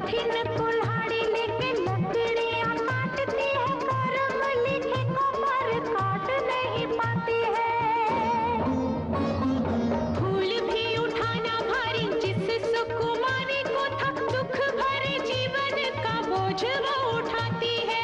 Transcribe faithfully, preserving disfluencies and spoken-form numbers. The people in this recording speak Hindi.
कठिन कुल्हाड़ी लेके लकड़ियां काटती है, कर्म लिखे को पर काट नहीं पाती है। फूल भी उठाना भारी जिस सुकुमारी को था, दुख भरे जीवन का बोझ वो उठाती है।